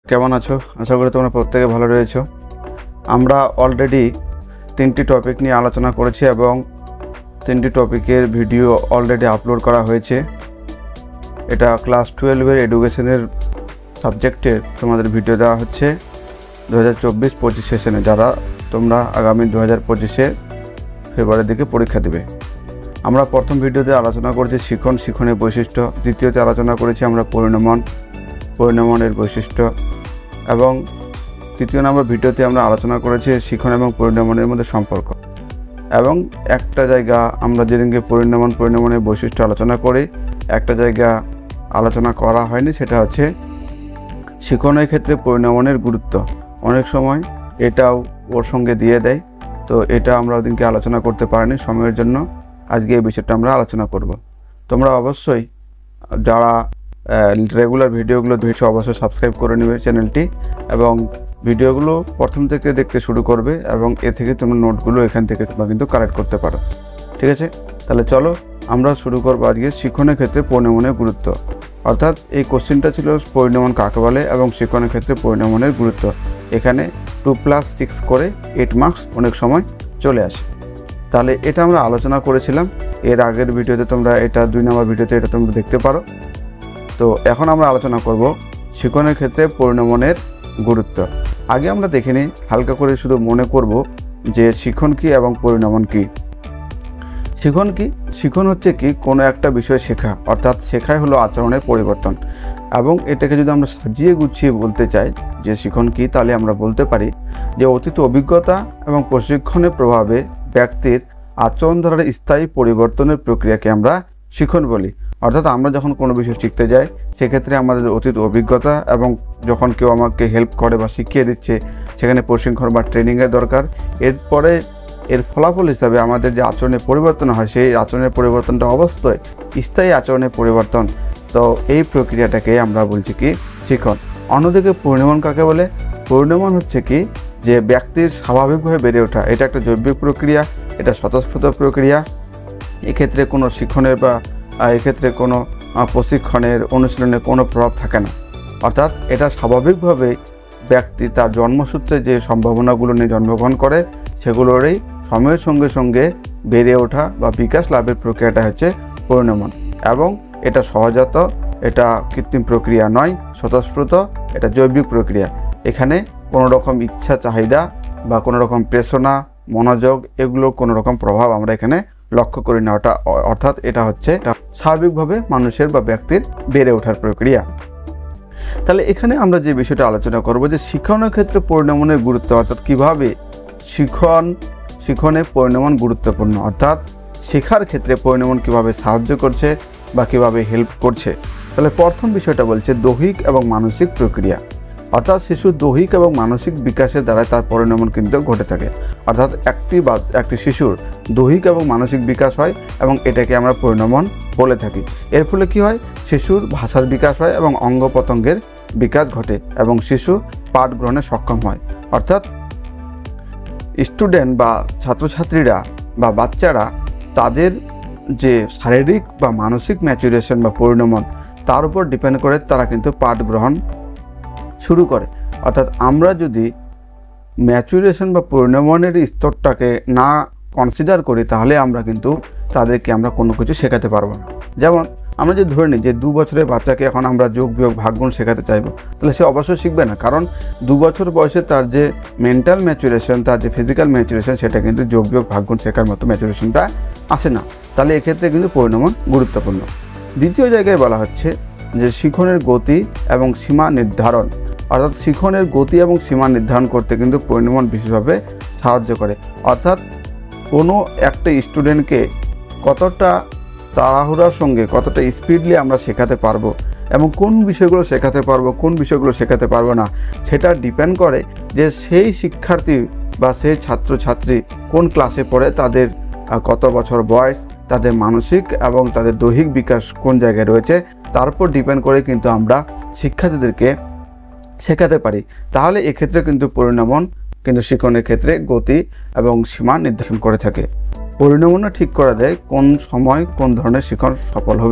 কেমন আছো? আশা করি তোমরা প্রত্যেকে ভালো রয়েছো। আমরা অলরেডি 3টি টপিক নিয়ে আলোচনা করেছি এবং 3টি টপিকের ভিডিও অলরেডি আপলোড করা হয়েছে। এটা ক্লাস 12-এর এডুকেশনের সাবজেক্টের তোমাদের ভিডিও দেওয়া হচ্ছে 2024-25 সেশনে, যারা তোমরা আগামী 2025-এ ফেব্রুয়ারির দিকে পরীক্ষা দেবে। আমরা প্রথম ভিডিওতে আলোচনা করেছি শিখনের বৈশিষ্ট্য, দ্বিতীয়তে আলোচনা করেছি আমরা পরিণমনের বৈশিষ্ট্য, এবং তৃতীয় নম্বর ভিডিওতে আমরা আলোচনা করেছি শিখন এবং পরিণমনের মধ্যে সম্পর্ক। এবং একটা জায়গা আমরা যেদিনকে পরিণমনের বৈশিষ্ট্য আলোচনা করি, একটা জায়গা আলোচনা করা হয়নি, সেটা হচ্ছে শিখনের ক্ষেত্রে পরিণমনের গুরুত্ব। অনেক সময় এটাও ওর সঙ্গে দিয়ে দেয়, তো এটা আমরা ওদিনকে আলোচনা করতে পারিনি সময়ের জন্য। আজকে এই বিষয়টা আমরা আলোচনা করব। তোমরা অবশ্যই যারা রেগুলার ভিডিওগুলো দেখছো অবশ্যই সাবস্ক্রাইব করে নেবে চ্যানেলটি, এবং ভিডিওগুলো প্রথম থেকে দেখতে শুরু করবে, এবং এ থেকে তোমরা নোটগুলো এখান থেকে তোমরা কিন্তু কালেক্ট করতে পারো। ঠিক আছে, তাহলে চলো আমরা শুরু করবো আজকে শিখনের ক্ষেত্রে পরিণমনের গুরুত্ব। অর্থাৎ এই কোশ্চেনটা ছিল পরিণমন কাকে বলে এবং শিখনের ক্ষেত্রে পরিণমনের গুরুত্ব। এখানে 2+6 করে 8 মার্কস অনেক সময় চলে আসে। তাহলে এটা আমরা আলোচনা করেছিলাম এর আগের ভিডিওতে, তোমরা এটা 2 নম্বর ভিডিওতে এটা তোমরা দেখতে পারো। তো এখন আমরা আলোচনা করব শিখনের ক্ষেত্রে পরিণমনের গুরুত্ব। আগে আমরা দেখে নিই, হালকা করে শুধু মনে করব যে শিখন কি এবং পরিণমন কি। শিখন কি? শিখন হচ্ছে কি কোনো একটা বিষয় শেখা, অর্থাৎ শেখাই হলো আচরণের পরিবর্তন। এবং এটাকে যদি আমরা সাজিয়ে গুছিয়ে বলতে চাই যে শিখন কি, তাহলে আমরা বলতে পারি যে অতীত অভিজ্ঞতা এবং প্রশিক্ষণের প্রভাবে ব্যক্তির আচরণ ধারার স্থায়ী পরিবর্তনের প্রক্রিয়াকে আমরা শিখন বলি। অর্থাৎ আমরা যখন কোনো বিষয় শিখতে যাই, সেক্ষেত্রে আমাদের অতীত অভিজ্ঞতা এবং যখন কেউ আমাকে হেল্প করে বা শিখিয়ে দিচ্ছে, সেখানে প্রশিক্ষণ বা ট্রেনিংয়ের দরকার। এরপরে এর ফলাফল হিসাবে আমাদের যে আচরণের পরিবর্তন হয়, সেই আচরণের পরিবর্তনটা অবশ্যই স্থায়ী আচরণের পরিবর্তন। তো এই প্রক্রিয়াটাকে আমরা বলছি কি শিখন। অন্যদিকে পরিণমন কাকে বলে? পরিণমন হচ্ছে কি যে ব্যক্তির স্বাভাবিকভাবে বেড়ে ওঠা। এটা একটা জৈবিক প্রক্রিয়া, এটা স্বতঃস্ফূর্ত প্রক্রিয়া। এক্ষেত্রে কোনো শিখনের বা এক্ষেত্রে কোনো প্রশিক্ষণের অনুশীলনের কোনো প্রভাব থাকে না। অর্থাৎ এটা স্বাভাবিকভাবে ব্যক্তি তার জন্মসূত্রে যে সম্ভাবনাগুলো নিয়ে জন্মগ্রহণ করে, সেগুলোরই সময়ের সঙ্গে সঙ্গে বেড়ে ওঠা বা বিকাশ লাভের প্রক্রিয়াটা হচ্ছে পরিণমন। এবং এটা সহজাত, এটা কৃত্রিম প্রক্রিয়া নয়, স্বতঃস্ফূর্ত, এটা জৈবিক প্রক্রিয়া। এখানে কোনো রকম ইচ্ছা, চাহিদা বা কোনো রকম প্রেরণা, মনোযোগ, এগুলোর কোনো রকম প্রভাব আমরা এখানে লক্ষ্য করি না। অর্থাৎ এটা হচ্ছে স্বাভাবিকভাবে মানুষের বা ব্যক্তির বেড়ে ওঠার প্রক্রিয়া। তাহলে এখানে আমরা যে বিষয়টা আলোচনা করব যে শিখনের ক্ষেত্রে পরিণমনের গুরুত্ব, অর্থাৎ কিভাবে শিখনে পরিণমন গুরুত্বপূর্ণ, অর্থাৎ শেখার ক্ষেত্রে পরিণমন কিভাবে সাহায্য করছে বা কিভাবে হেল্প করছে। তাহলে প্রথম বিষয়টা বলছে দৈহিক এবং মানসিক প্রক্রিয়া। অর্থাৎ শিশুর দৈহিক এবং মানসিক বিকাশের দ্বারা তার পরিণমন কিন্তু ঘটে থাকে। অর্থাৎ একটি শিশুর দৈহিক এবং মানসিক বিকাশ হয় এবং এটাকে আমরা পরিণমন বলে থাকি। এর ফলে কি হয়? শিশুর ভাষার বিকাশ হয় এবং অঙ্গ প্রত্যঙ্গের বিকাশ ঘটে এবং শিশু পাঠ গ্রহণে সক্ষম হয়। অর্থাৎ স্টুডেন্ট বা ছাত্রছাত্রীরা বা বাচ্চারা তাদের যে শারীরিক বা মানসিক ম্যাচুরেশন বা পরিণমন, তার উপর ডিপেন্ড করে তারা কিন্তু পাঠ গ্রহণ শুরু করে। অর্থাৎ আমরা যদি ম্যাচুরেশন বা পরিণমনের স্তরটাকে না কনসিডার করি, তাহলে আমরা কিন্তু তাদেরকে আমরা কোনো কিছু শেখাতে পারবো না। যেমন আমরা যদি ধরে নিই যে 2 বছরের বাচ্চাকে এখন আমরা যোগ বিয়োগ ভাগগুণ শেখাতে চাইবো, তাহলে সে অবশ্যই শিখবে না, কারণ 2 বছর বয়সে তার যে মেন্টাল ম্যাচুরেশন, তার যে ফিজিক্যাল ম্যাচুরেশন, সেটা কিন্তু যোগ বিয়োগ ভাগগুণ শেখার মতো ম্যাচুরেশনটা আসে না। তাহলে এক্ষেত্রে কিন্তু পরিণমন গুরুত্বপূর্ণ। দ্বিতীয় জায়গায় বলা হচ্ছে যে শিখনের গতি এবং সীমা নির্ধারণ। অর্থাৎ শিখনের গতি এবং সীমা নির্ধারণ করতে কিন্তু পরিণমন বিশেষভাবে সাহায্য করে। অর্থাৎ কোনো একটা স্টুডেন্টকে কতটা তাড়াহুড়ার সঙ্গে, কতটা স্পিডলি আমরা শেখাতে পারবো এবং কোন বিষয়গুলো শেখাতে পারবো, কোন বিষয়গুলো শেখাতে পারবো না, সেটা ডিপেন্ড করে যে সেই শিক্ষার্থী বা সেই ছাত্রছাত্রী কোন ক্লাসে পড়ে, তাদের কত বছর বয়স, তাদের মানসিক এবং তাদের দৈহিক বিকাশ কোন জায়গায় রয়েছে, তার উপর ডিপেন্ড করে কিন্তু আমরা শিক্ষার্থীদেরকে শেখাতে পারি। তাহলে এক্ষেত্রে কিন্তু পরিণমন কিন্তু শিখনের ক্ষেত্রে গতি এবং সীমা নির্ধারণ করে থাকে। পরিণমন ঠিক করে দেয় কোন সময় কোন ধরনের শিখন সফল হবে।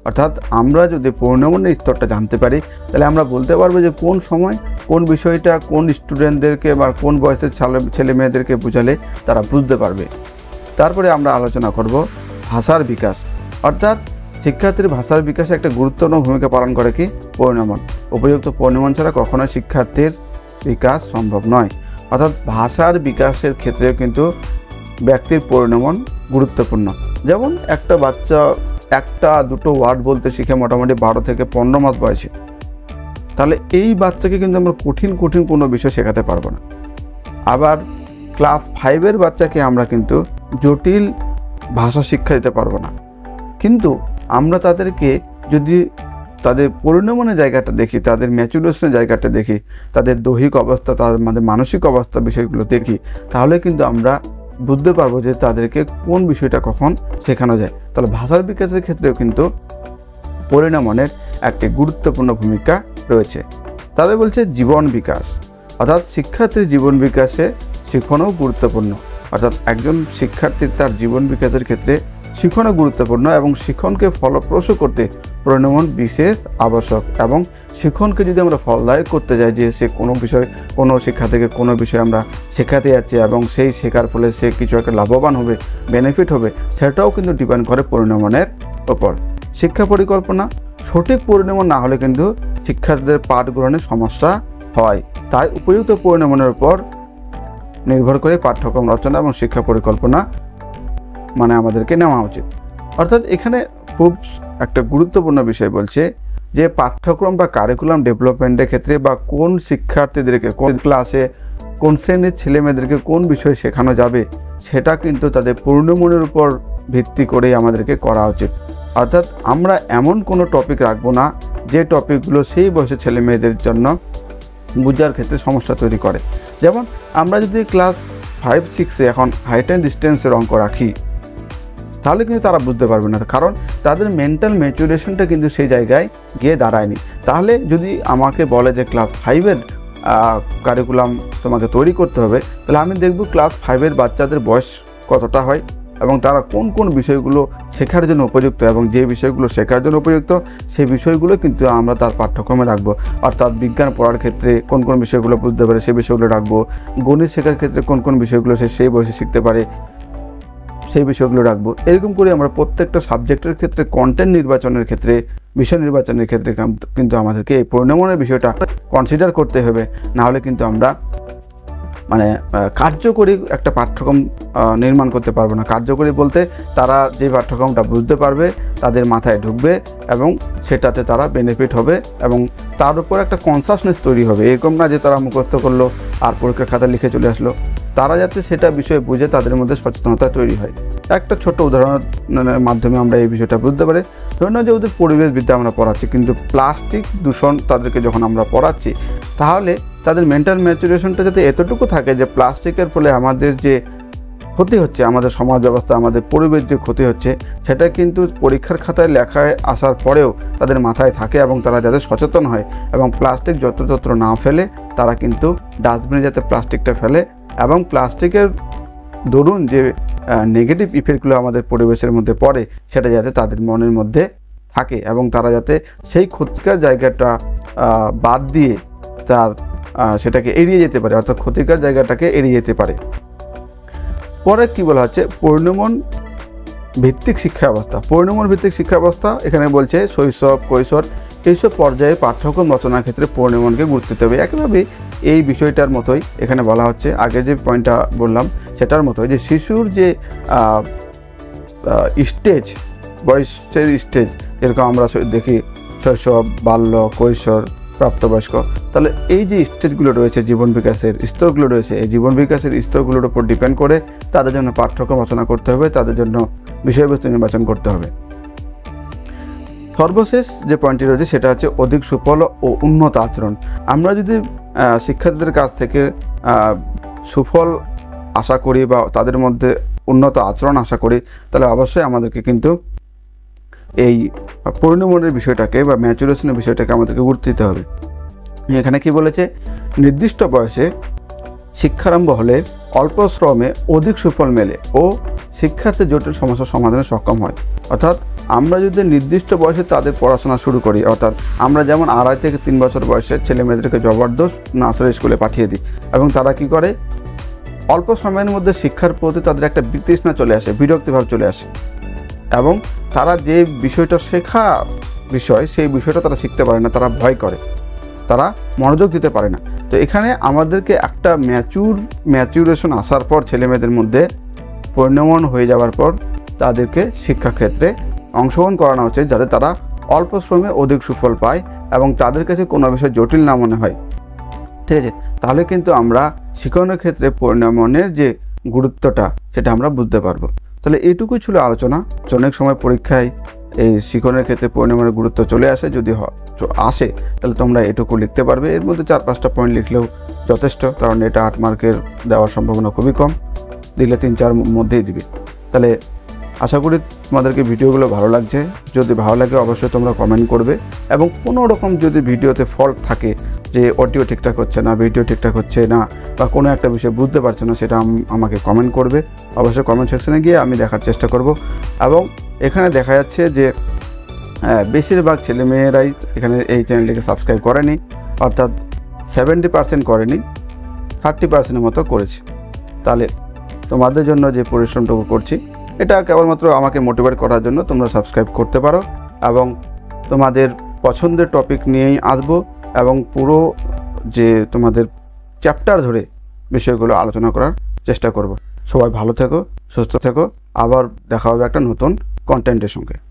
অর্থাৎ আমরা যদি পরিণমনের স্তরটা জানতে পারি তাহলে আমরা বলতে পারবো যে কোন সময় কোন বিষয়টা কোন স্টুডেন্টদেরকে বা কোন বয়সের ছেলে মেয়েদেরকে বোঝালে তারা বুঝতে পারবে। তারপরে আমরা আলোচনা করব ভাষার বিকাশ, অর্থাৎ শিক্ষার্থীর ভাষার বিকাশে একটা গুরুত্বপূর্ণ ভূমিকা পালন করে কি পরিণমন। উপযুক্ত পরিণমন ছাড়া কখনোই শিক্ষার্থীর বিকাশ সম্ভব নয়। অর্থাৎ ভাষার বিকাশের ক্ষেত্রেও কিন্তু ব্যক্তির পরিণমন গুরুত্বপূর্ণ। যেমন একটা বাচ্চা একটা দুটো ওয়ার্ড বলতে শিখে মোটামুটি 12 থেকে 15 মাস বয়সে, তাহলে এই বাচ্চাকে কিন্তু আমরা কঠিন কোনো বিষয় শেখাতে পারবো না। আবার ক্লাস 5-এর বাচ্চাকে আমরা কিন্তু জটিল ভাষা শিক্ষা দিতে পারবো না। কিন্তু আমরা তাদেরকে যদি তাদের পরিণমনের জায়গাটা দেখি, তাদের ম্যাচুরেশনের জায়গাটা দেখি, তাদের দৈহিক অবস্থা, তাদের মানসিক অবস্থা বিষয়গুলো দেখি, তাহলে কিন্তু আমরা বুঝতে পারবো যে তাদেরকে কোন বিষয়টা কখন শেখানো যায়। তাহলে ভাষার বিকাশের ক্ষেত্রেও কিন্তু পরিণমনের একটি গুরুত্বপূর্ণ ভূমিকা রয়েছে। তাহলে বলছে জীবন বিকাশ, অর্থাৎ শিক্ষার্থীর জীবন বিকাশে শিক্ষণও গুরুত্বপূর্ণ। অর্থাৎ একজন শিক্ষার্থীর তার জীবন বিকাশের ক্ষেত্রে শিক্ষণও গুরুত্বপূর্ণ এবং শিক্ষণকে ফলপ্রসূ করতে পরিণমন বিশেষ আবশ্যক। এবং শিক্ষণকে যদি আমরা ফলদায়ক করতে যাই, যে সে কোনো শিক্ষা থেকে কোনো বিষয় আমরা শেখাতে যাচ্ছি এবং সেই শেখার ফলে সে কিছু একটা লাভবান হবে, বেনিফিট হবে, সেটাও কিন্তু ডিপেন্ড করে পরিণমনের ওপর। শিক্ষা পরিকল্পনা সঠিক পরিণমন না হলে কিন্তু শিক্ষার্থীদের পাঠ গ্রহণে সমস্যা হয়। তাই উপযুক্ত পরিণমনের উপর নির্ভর করে পাঠ্যক্রম রচনা এবং শিক্ষা পরিকল্পনা আমাদেরকে নেওয়া উচিত। অর্থাৎ এখানে খুব একটা গুরুত্বপূর্ণ বিষয় বলছে যে পাঠ্যক্রম বা কারিকুলাম ডেভেলপমেন্টের ক্ষেত্রে বা কোন শিক্ষার্থীদেরকে কোন ক্লাসে কোন শ্রেণীর ছেলেমেয়েদেরকে কোন বিষয় শেখানো যাবে সেটা কিন্তু তাদের পরিণমনের উপর ভিত্তি করেই আমাদেরকে করা উচিত। অর্থাৎ আমরা এমন কোনো টপিক রাখবো না যে টপিকগুলো সেই বয়সের ছেলে মেয়েদের জন্য বোঝার ক্ষেত্রে সমস্যা তৈরি করে। যেমন আমরা যদি ক্লাস 5-6-এ এখন হাইট অ্যান্ড ডিস্টেন্সের অঙ্ক রাখি, তাহলে কিন্তু তারা বুঝতে পারবে না, কারণ তাদের মেন্টাল ম্যাচুরেশনটা কিন্তু সেই জায়গায় গিয়ে দাঁড়ায়নি। তাহলে যদি আমাকে বলে যে ক্লাস 5-এর কারিকুলাম তোমাকে তৈরি করতে হবে, তাহলে আমি দেখব ক্লাস 5-এর বাচ্চাদের বয়স কতটা হয় এবং তারা কোন বিষয়গুলো শেখার জন্য উপযুক্ত, এবং যে বিষয়গুলো শেখার জন্য উপযুক্ত সেই বিষয়গুলো কিন্তু আমরা তার পাঠ্যক্রমে রাখবো। অর্থাৎ বিজ্ঞান পড়ার ক্ষেত্রে কোন বিষয়গুলো বুঝতে পারে সেই বিষয়গুলো রাখবো, গণিত শেখার ক্ষেত্রে কোন বিষয়গুলো সে সেই বয়সে শিখতে পারে সেই বিষয়গুলো রাখবো। এরকম করে আমরা প্রত্যেকটা সাবজেক্টের ক্ষেত্রে কন্টেন্ট নির্বাচনের ক্ষেত্রে, বিষয় নির্বাচনের ক্ষেত্রে কিন্তু আমাদেরকে এই পরিণমনের বিষয়টা কনসিডার করতে হবে। না হলে কিন্তু আমরা কার্যকরী একটা পাঠ্যক্রম নির্মাণ করতে পারবো না। কার্যকরী বলতে তারা যে পাঠ্যক্রমটা বুঝতে পারবে, তাদের মাথায় ঢুকবে এবং সেটাতে তারা বেনিফিট হবে এবং তার উপর একটা কনসাসনেস তৈরি হবে। এরকম না যে তারা মুখস্থ করলো আর পরীক্ষার খাতা লিখে চলে আসলো, তারা যাতে সেটা বিষয়ে বুঝে তাদের মধ্যে সচেতনতা তৈরি হয়। একটা ছোট্ট উদাহরণের মাধ্যমে আমরা এই বিষয়টা বুঝতে পারি। ধরে নাও যে ওদের পরিবেশবিদ্যা আমরা পড়াচ্ছি, কিন্তু প্লাস্টিক দূষণ তাদেরকে যখন আমরা পড়াচ্ছি, তাহলে তাদের মেন্টাল ম্যাচুরেশনটা যাতে এতটুকু থাকে যে প্লাস্টিকের ফলে আমাদের যে ক্ষতি হচ্ছে, আমাদের সমাজ ব্যবস্থা, আমাদের পরিবেশ যে ক্ষতি হচ্ছে, সেটা কিন্তু পরীক্ষার খাতায় লেখায় আসার পরেও তাদের মাথায় থাকে এবং তারা যাতে সচেতন হয় এবং প্লাস্টিক যত্রতত্র না ফেলে, তারা কিন্তু ডাস্টবিনে যাতে প্লাস্টিকটা ফেলে এবং প্লাস্টিকের দরুন যে নেগেটিভ ইফেক্টগুলো আমাদের পরিবেশের মধ্যে পড়ে সেটা যাতে তাদের মনের মধ্যে থাকে এবং তারা যাতে সেই ক্ষতিকর জায়গাটা বাদ দিয়ে সেটাকে এড়িয়ে যেতে পারে, অর্থাৎ ক্ষতিকর জায়গাটাকে এড়িয়ে যেতে পারে। পরে কি বলা হচ্ছে পরিণমন ভিত্তিক শিক্ষা ব্যবস্থা। পরিণমন ভিত্তিক শিক্ষা ব্যবস্থা এখানে বলছে শৈশব, কৈশোর এইসব পর্যায়ে পাঠ্যক্রম রচনার ক্ষেত্রে পরিণমনকে গুরুত্ব দিতে হবে। একইভাবে এই বিষয়টার মতোই এখানে বলা হচ্ছে, আগে যে পয়েন্টটা বললাম সেটার মতোই, যে শিশুর যে স্টেজ, বয়সের স্টেজ, যেরকম আমরা দেখি শৈশব, বাল্য, কৈশোর, প্রাপ্তবয়স্ক, তাহলে এই যে স্টেজগুলো রয়েছে, জীবন বিকাশের স্তরগুলো রয়েছে, এই জীবন বিকাশের স্তরগুলোর উপর ডিপেন্ড করে তাদের জন্য পাঠ্যক্রম রচনা করতে হবে, তাদের জন্য বিষয়বস্তু নির্বাচন করতে হবে। সর্বশেষ যে পয়েন্টটি রয়েছে সেটা হচ্ছে অধিক সুফল ও উন্নত আচরণ। আমরা যদি শিক্ষার্থীদের কাছ থেকে সুফল আশা করি বা তাদের মধ্যে উন্নত আচরণ আশা করি, তাহলে অবশ্যই আমাদেরকে কিন্তু এই পরিণমনের বিষয়টাকে বা ম্যাচুরেশনের বিষয়টাকে আমাদেরকে গুরুত্ব দিতে হবে। এখানে কি বলেছে, নির্দিষ্ট বয়সে শিক্ষারম্ভ হলে অল্প শ্রমে অধিক সুফল মেলে ও শিক্ষার্থী জটিল সমস্যার সমাধানে সক্ষম হয়। অর্থাৎ আমরা যদি নির্দিষ্ট বয়সে তাদের পড়াশোনা শুরু করি, অর্থাৎ আমরা যেমন 2.5 থেকে 3 বছর বয়সের ছেলে মেয়েদেরকে জবরদস্ত নার্সারি স্কুলে পাঠিয়ে দিই এবং তারা কি করে অল্প সময়ের মধ্যে শিক্ষার প্রতি তাদের একটা বিতৃষ্ণা চলে আসে, বিরক্তিভাব চলে আসে এবং তারা যে বিষয়টা শেখা বিষয় সেই বিষয়টা তারা শিখতে পারে না, তারা ভয় করে, তারা মনোযোগ দিতে পারে না। তো এখানে আমাদেরকে একটা ম্যাচুরেশন আসার পর ছেলে মেয়েদের মধ্যে পরিণমন হয়ে যাওয়ার পর তাদেরকে শিক্ষাক্ষেত্রে অংশগ্রহণ করানো হচ্ছে, যাতে তারা অল্প শ্রমে অধিক সুফল পায় এবং তাদের কাছে কোনো বিষয় জটিল না মনে হয়। ঠিক আছে, তাহলে কিন্তু আমরা শিক্ষণের ক্ষেত্রে পরিণমনের যে গুরুত্বটা সেটা আমরা বুঝতে পারবো। তাহলে এইটুকুই ছিল আলোচনা। অনেক সময় পরীক্ষায় এই শিক্ষণের ক্ষেত্রে পরিণমনের গুরুত্ব চলে আসে, যদি আসে তাহলে তোমরা এটুকু লিখতে পারবে। এর মধ্যে 4-5টা পয়েন্ট লিখলেও যথেষ্ট, কারণ এটা 8 মার্কের দেওয়ার সম্ভাবনা খুবই কম, দিলে 3-4 মধ্যেই দিবে। তাহলে আশা করি তোমাদেরকে ভিডিওগুলো ভালো লাগছে। যদি ভালো লাগে অবশ্যই তোমরা কমেন্ট করবে এবং কোনো রকম যদি ভিডিওতে ফল্ট থাকে, যে অডিও ঠিকঠাক হচ্ছে না, ভিডিও ঠিকঠাক হচ্ছে না বা কোনো একটা বিষয় বুঝতে পারছো না, সেটা আমাকে কমেন্ট করবে। অবশ্যই কমেন্ট সেকশনে গিয়ে আমি দেখার চেষ্টা করব। এবং এখানে দেখা যাচ্ছে যে বেশিরভাগ ছেলেমেয়েরাই এখানে এই চ্যানেলটিকে সাবস্ক্রাইব করেনি, অর্থাৎ 70% করেনি, 30%-এর মতো করেছে। তাহলে তোমাদের জন্য যে পরিশ্রমটুকু করছি এটা কেবলমাত্র আমাকে মোটিভেট করার জন্য তোমরা সাবস্ক্রাইব করতে পারো এবং তোমাদের পছন্দের টপিক নিয়েই আসবো এবং পুরো যে তোমাদের চ্যাপ্টার ধরে বিষয়গুলো আলোচনা করার চেষ্টা করব। সবাই ভালো থেকো, সুস্থ থেকো, আবার দেখা হবে একটা নতুন কন্টেন্টের সঙ্গে।